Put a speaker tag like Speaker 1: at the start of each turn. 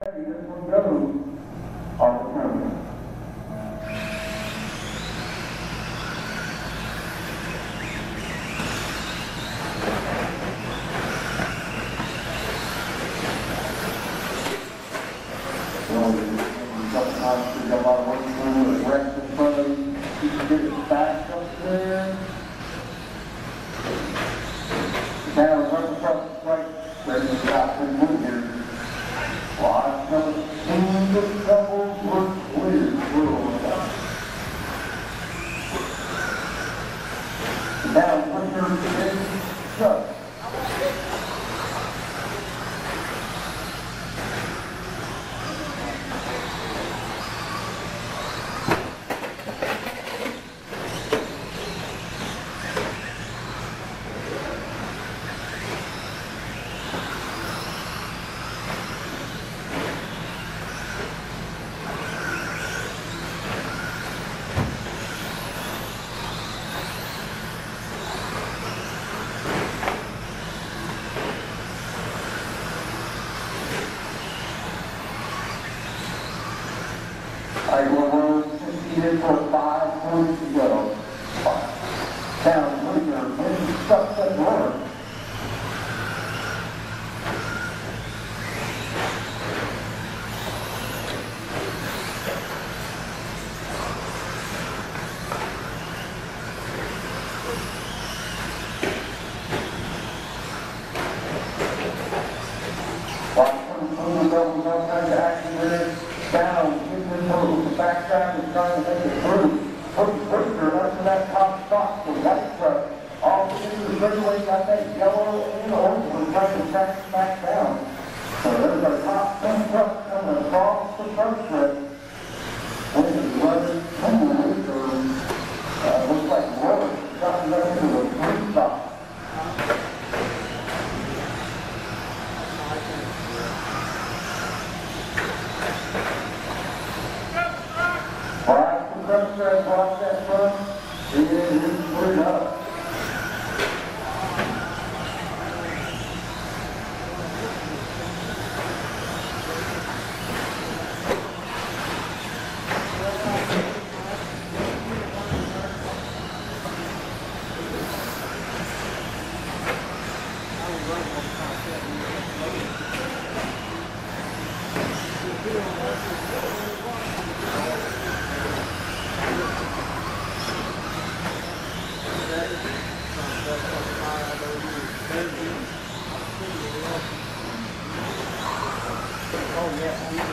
Speaker 1: This one goes on the permit. Sometimes we got a lot of work to do with wrecks in front of you. You can get it back up there. Now, right across the plate, there's a guy who's in here. Well, I've never seen the double work clear. Now, when you're in shut. I go 60 in for 5 points to go. Down later, when you stuff that work. Doubles all kinds of action with it. Down, the backside is trying to make it through. Put the booster up to that top spot. So that's all the straightaway got that yellow and orange. We're trying to track it back down. So there's our top 10 trucks coming across the first strip. This is running tumbleweed or looks like rubber. Dropping that into a green spot. Watch that front, and then put it up. Oh yeah.